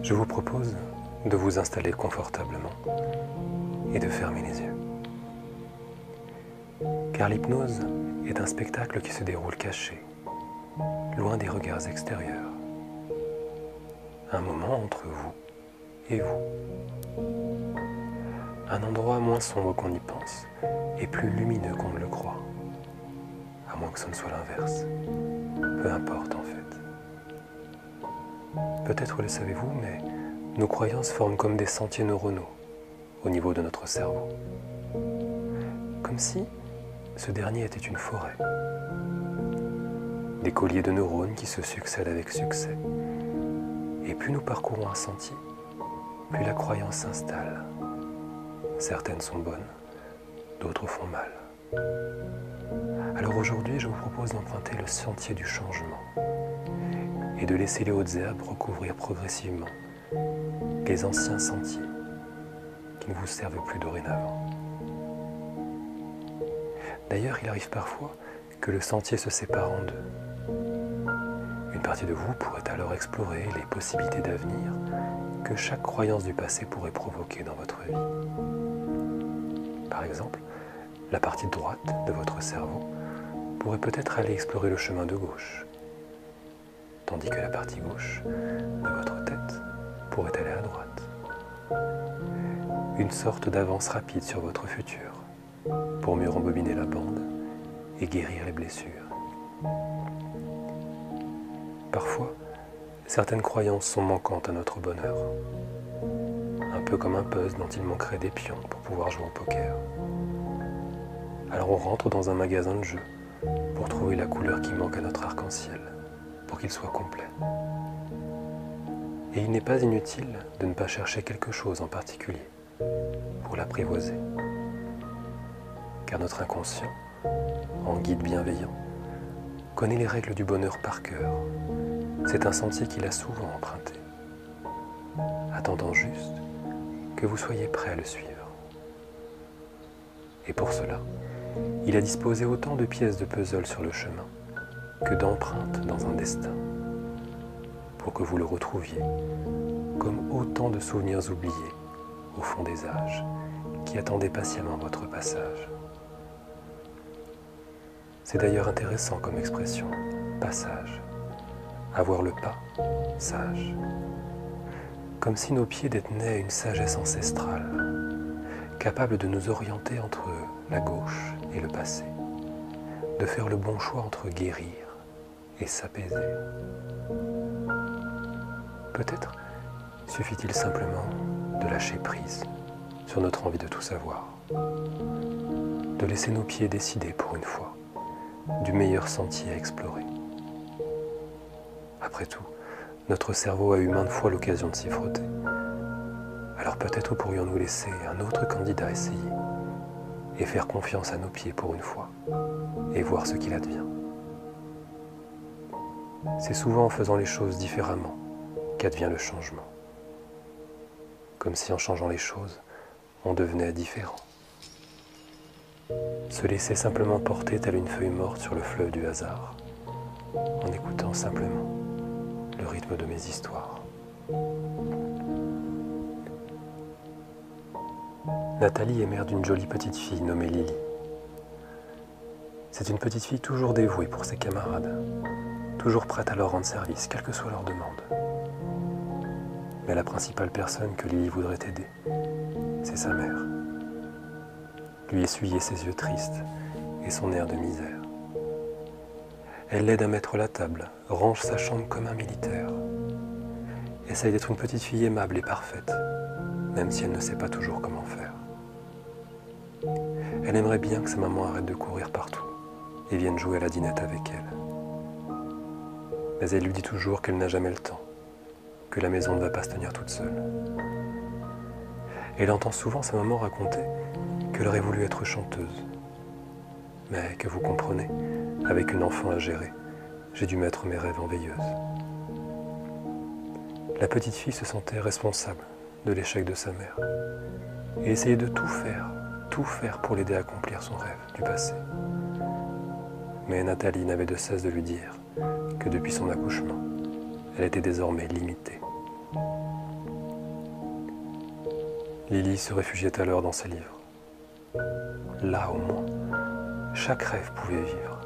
Je vous propose de vous installer confortablement et de fermer les yeux. Car l'hypnose est un spectacle qui se déroule caché, loin des regards extérieurs. Un moment entre vous et vous. Un endroit moins sombre qu'on y pense et plus lumineux qu'on ne le croit. À moins que ce ne soit l'inverse. Peu importe en fait. Peut-être le savez-vous, mais nos croyances forment comme des sentiers neuronaux au niveau de notre cerveau. Comme si ce dernier était une forêt. Des colliers de neurones qui se succèdent avec succès. Et plus nous parcourons un sentier, plus la croyance s'installe. Certaines sont bonnes, d'autres font mal. Alors aujourd'hui, je vous propose d'emprunter le sentier du changement et de laisser les hautes herbes recouvrir progressivement les anciens sentiers qui ne vous servent plus dorénavant. D'ailleurs, il arrive parfois que le sentier se sépare en deux. Une partie de vous pourrait alors explorer les possibilités d'avenir que chaque croyance du passé pourrait provoquer dans votre vie. Par exemple, la partie droite de votre cerveau pourrait peut-être aller explorer le chemin de gauche, tandis que la partie gauche de votre tête pourrait aller à droite. Une sorte d'avance rapide sur votre futur, pour mieux rembobiner la bande et guérir les blessures. Parfois, certaines croyances sont manquantes à notre bonheur, un peu comme un puzzle dont il manquerait des pions pour pouvoir jouer au poker. Alors on rentre dans un magasin de jeux pour trouver la couleur qui manque à notre arc-en-ciel, pour qu'il soit complet. Et il n'est pas inutile de ne pas chercher quelque chose en particulier pour l'apprivoiser. Car notre inconscient, en guide bienveillant, connaît les règles du bonheur par cœur. C'est un sentier qu'il a souvent emprunté, attendant juste que vous soyez prêt à le suivre. Et pour cela, il a disposé autant de pièces de puzzle sur le chemin que d'empreintes dans un destin, pour que vous le retrouviez comme autant de souvenirs oubliés au fond des âges qui attendaient patiemment votre passage. C'est d'ailleurs intéressant comme expression, passage. Avoir le pas, sage. Comme si nos pieds détenaient une sagesse ancestrale, capable de nous orienter entre la gauche et le passé, de faire le bon choix entre guérir et s'apaiser. Peut-être suffit-il simplement de lâcher prise sur notre envie de tout savoir, de laisser nos pieds décider pour une fois du meilleur sentier à explorer. Après tout, notre cerveau a eu maintes fois l'occasion de s'y frotter. Alors peut-être pourrions-nous laisser un autre candidat essayer et faire confiance à nos pieds pour une fois et voir ce qu'il advient. C'est souvent en faisant les choses différemment qu'advient le changement. Comme si en changeant les choses, on devenait différent. Se laisser simplement porter telle une feuille morte sur le fleuve du hasard, en écoutant simplement le rythme de mes histoires. Nathalie est mère d'une jolie petite fille nommée Lily. C'est une petite fille toujours dévouée pour ses camarades, toujours prête à leur rendre service, quelle que soit leur demande. Mais la principale personne que Lily voudrait aider, c'est sa mère. Lui essuyer ses yeux tristes et son air de misère. Elle l'aide à mettre la table, range sa chambre comme un militaire. Essaye d'être une petite fille aimable et parfaite, même si elle ne sait pas toujours comment faire. Elle aimerait bien que sa maman arrête de courir partout et vienne jouer à la dinette avec elle. Mais elle lui dit toujours qu'elle n'a jamais le temps, que la maison ne va pas se tenir toute seule. Elle entend souvent sa maman raconter qu'elle aurait voulu être chanteuse. Mais que vous comprenez, avec une enfant à gérer, j'ai dû mettre mes rêves en veilleuse. La petite fille se sentait responsable de l'échec de sa mère et essayait de tout faire pour l'aider à accomplir son rêve du passé. Mais Nathalie n'avait de cesse de lui dire que depuis son accouchement, elle était désormais limitée. Lily se réfugiait alors dans ses livres. Là, au moins, chaque rêve pouvait vivre.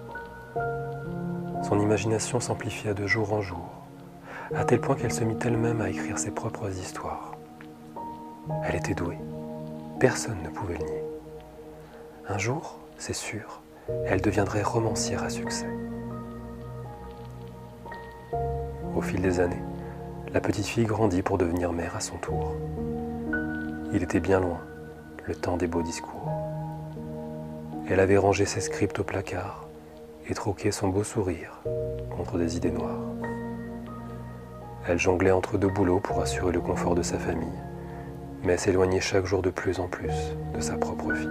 Son imagination s'amplifia de jour en jour, à tel point qu'elle se mit elle-même à écrire ses propres histoires. Elle était douée, personne ne pouvait le nier. Un jour, c'est sûr, elle deviendrait romancière à succès. Au fil des années, la petite fille grandit pour devenir mère à son tour. Il était bien loin, le temps des beaux discours. Elle avait rangé ses scripts au placard et troqué son beau sourire contre des idées noires. Elle jonglait entre deux boulots pour assurer le confort de sa famille, mais s'éloignait chaque jour de plus en plus de sa propre fille.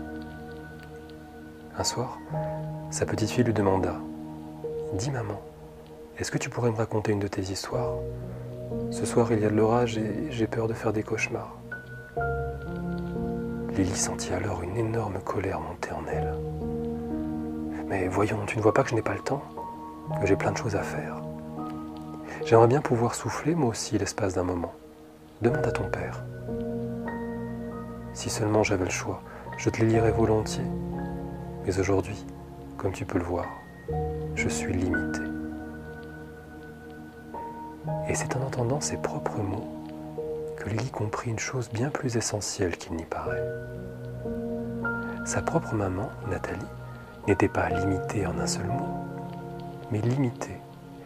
Un soir, sa petite fille lui demanda « Dis maman, est-ce que tu pourrais me raconter une de tes histoires ? Ce soir il y a de l'orage et j'ai peur de faire des cauchemars. » Lily sentit alors une énorme colère monter en elle. « Mais voyons, tu ne vois pas que je n'ai pas le temps, que j'ai plein de choses à faire. J'aimerais bien pouvoir souffler, moi aussi, l'espace d'un moment. Demande à ton père. Si seulement j'avais le choix, je te les lirais volontiers. Mais aujourd'hui, comme tu peux le voir, je suis limitée. » Et c'est en entendant ses propres mots que Lily comprit une chose bien plus essentielle qu'il n'y paraît. Sa propre maman, Nathalie, n'était pas limitée en un seul mot, mais limitée,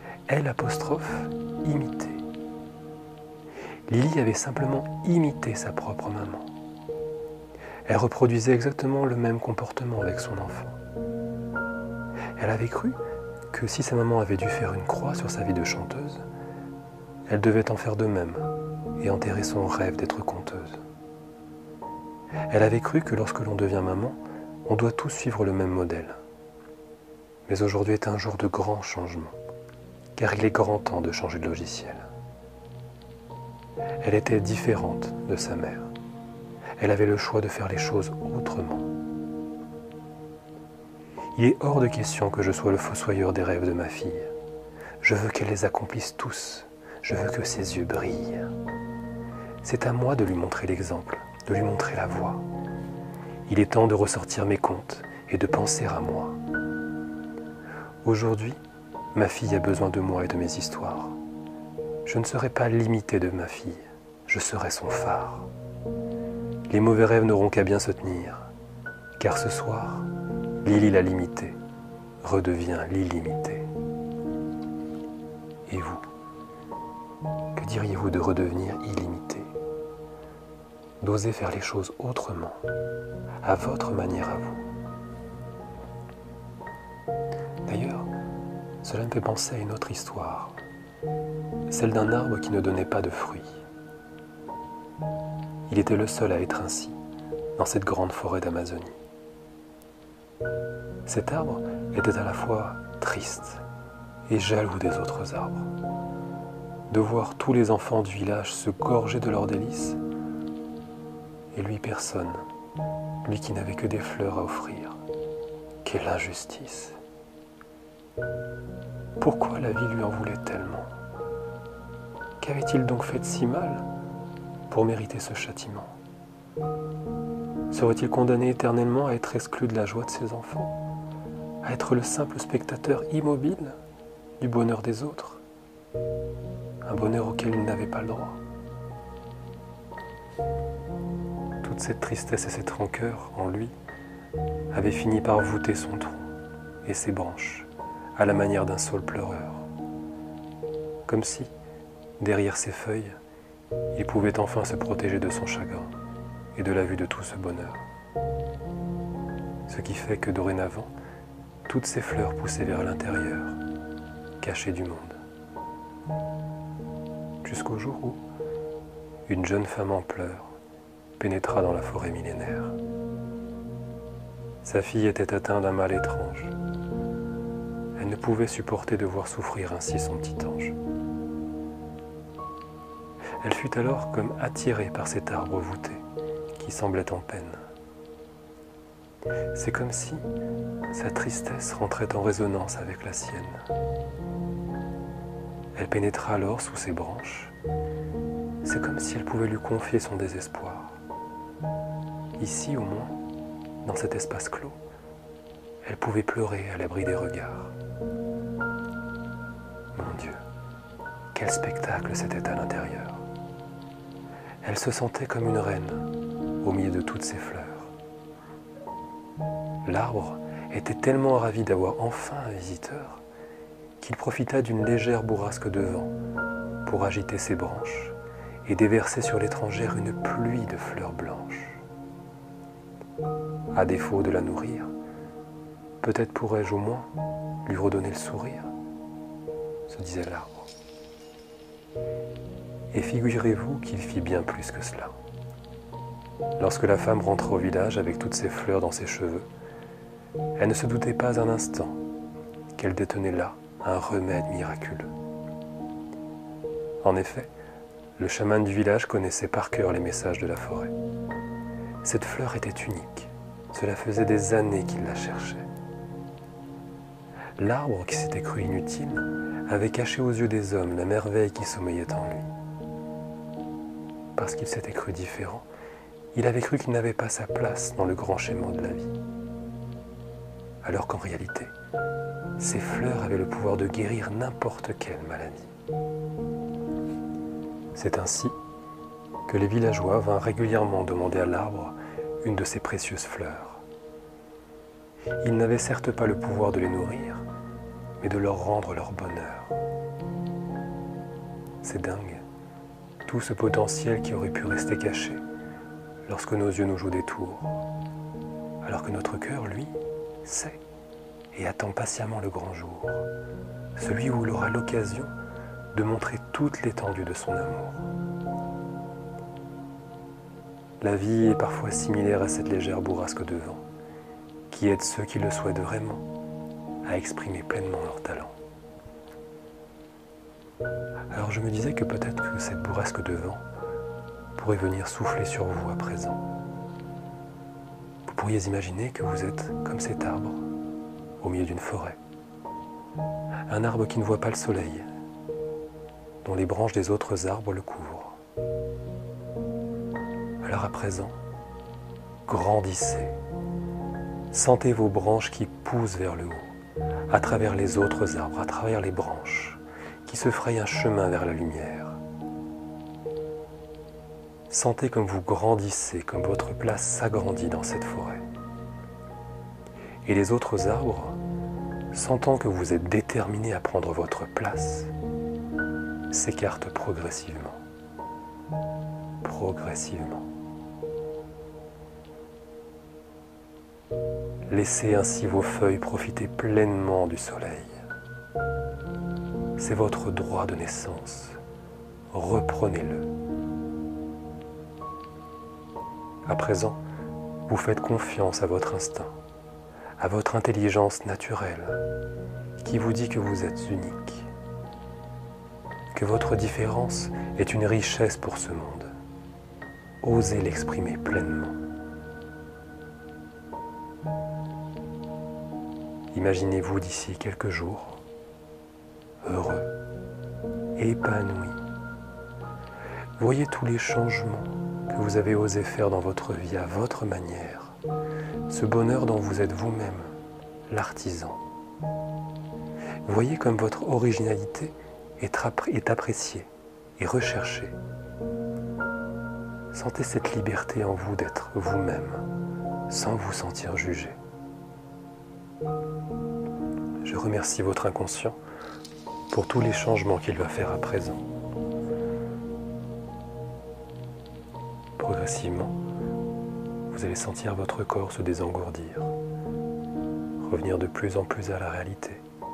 L', Lily avait simplement imité sa propre maman. Elle reproduisait exactement le même comportement avec son enfant. Elle avait cru que si sa maman avait dû faire une croix sur sa vie de chanteuse, elle devait en faire de même et enterrer son rêve d'être conteuse. Elle avait cru que lorsque l'on devient maman, on doit tous suivre le même modèle. Mais aujourd'hui est un jour de grands changements, car il est grand temps de changer de logiciel. Elle était différente de sa mère. Elle avait le choix de faire les choses autrement. Il est hors de question que je sois le fossoyeur des rêves de ma fille. Je veux qu'elle les accomplisse tous. Je veux que ses yeux brillent. C'est à moi de lui montrer l'exemple, de lui montrer la voie. Il est temps de ressortir mes contes et de penser à moi. Aujourd'hui, ma fille a besoin de moi et de mes histoires. Je ne serai pas limité de ma fille, je serai son phare. Les mauvais rêves n'auront qu'à bien se tenir, car ce soir, Lily la limitée redevient l'illimité. Et vous, que diriez-vous de redevenir illimité ? D'oser faire les choses autrement, à votre manière à vous. D'ailleurs, cela me fait penser à une autre histoire, celle d'un arbre qui ne donnait pas de fruits. Il était le seul à être ainsi, dans cette grande forêt d'Amazonie. Cet arbre était à la fois triste et jaloux des autres arbres. De voir tous les enfants du village se gorger de leurs délices, et lui personne, lui qui n'avait que des fleurs à offrir. Quelle injustice! Pourquoi la vie lui en voulait tellement? Qu'avait-il donc fait de si mal pour mériter ce châtiment? Serait-il condamné éternellement à être exclu de la joie de ses enfants, à être le simple spectateur immobile du bonheur des autres, un bonheur auquel il n'avait pas le droit? Toute cette tristesse et cette rancœur en lui avaient fini par voûter son tronc et ses branches à la manière d'un saule pleureur, comme si, derrière ses feuilles, il pouvait enfin se protéger de son chagrin et de la vue de tout ce bonheur. Ce qui fait que dorénavant, toutes ces fleurs poussaient vers l'intérieur, cachées du monde. Jusqu'au jour où une jeune femme en pleurs pénétra dans la forêt millénaire. Sa fille était atteinte d'un mal étrange. Elle ne pouvait supporter de voir souffrir ainsi son petit ange. Elle fut alors comme attirée par cet arbre voûté qui semblait en peine. C'est comme si sa tristesse rentrait en résonance avec la sienne. Elle pénétra alors sous ses branches, C'est comme si elle pouvait lui confier son désespoir. Ici, au moins, dans cet espace clos, elle pouvait pleurer à l'abri des regards. Mon Dieu, quel spectacle c'était à l'intérieur. Elle se sentait comme une reine au milieu de toutes ces fleurs. L'arbre était tellement ravi d'avoir enfin un visiteur qu'il profita d'une légère bourrasque de vent pour agiter ses branches et déverser sur l'étrangère une pluie de fleurs blanches. À défaut de la nourrir, peut-être pourrais-je au moins lui redonner le sourire, se disait l'arbre. Et figurez-vous qu'il fit bien plus que cela. Lorsque la femme rentra au village avec toutes ces fleurs dans ses cheveux, elle ne se doutait pas un instant qu'elle détenait là un remède miraculeux. En effet, le chaman du village connaissait par cœur les messages de la forêt. Cette fleur était unique. Cela faisait des années qu'il la cherchait. L'arbre, qui s'était cru inutile, avait caché aux yeux des hommes la merveille qui sommeillait en lui. Parce qu'il s'était cru différent, il avait cru qu'il n'avait pas sa place dans le grand schéma de la vie. Alors qu'en réalité, ces fleurs avaient le pouvoir de guérir n'importe quelle maladie. C'est ainsi que les villageois vinrent régulièrement demander à l'arbre une de ces précieuses fleurs. Il n'avait certes pas le pouvoir de les nourrir, mais de leur rendre leur bonheur. C'est dingue, tout ce potentiel qui aurait pu rester caché lorsque nos yeux nous jouent des tours, alors que notre cœur, lui, sait et attend patiemment le grand jour, celui où il aura l'occasion de montrer toute l'étendue de son amour. La vie est parfois similaire à cette légère bourrasque de vent qui aide ceux qui le souhaitent vraiment à exprimer pleinement leur talent. Alors je me disais que peut-être que cette bourrasque de vent pourrait venir souffler sur vous à présent. Vous pourriez imaginer que vous êtes comme cet arbre au milieu d'une forêt. Un arbre qui ne voit pas le soleil, dont les branches des autres arbres le couvrent. Alors à présent, grandissez. Sentez vos branches qui poussent vers le haut, à travers les autres arbres, à travers les branches, qui se frayent un chemin vers la lumière. Sentez comme vous grandissez, comme votre place s'agrandit dans cette forêt. Et les autres arbres, sentant que vous êtes déterminés à prendre votre place, s'écartent progressivement. Progressivement. Laissez ainsi vos feuilles profiter pleinement du soleil. C'est votre droit de naissance. Reprenez-le. À présent, vous faites confiance à votre instinct, à votre intelligence naturelle, qui vous dit que vous êtes unique, que votre différence est une richesse pour ce monde. Osez l'exprimer pleinement. Imaginez-vous d'ici quelques jours, heureux, épanoui. Voyez tous les changements que vous avez osé faire dans votre vie à votre manière, ce bonheur dont vous êtes vous-même l'artisan. Voyez comme votre originalité est appréciée et recherchée. Sentez cette liberté en vous d'être vous-même, sans vous sentir jugé. Je remercie votre inconscient pour tous les changements qu'il va faire à présent. Progressivement, vous allez sentir votre corps se désengourdir, revenir de plus en plus à la réalité.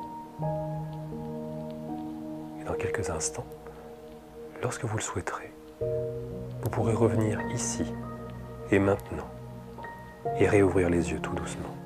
Et dans quelques instants, lorsque vous le souhaiterez, vous pourrez revenir ici et maintenant et réouvrir les yeux tout doucement.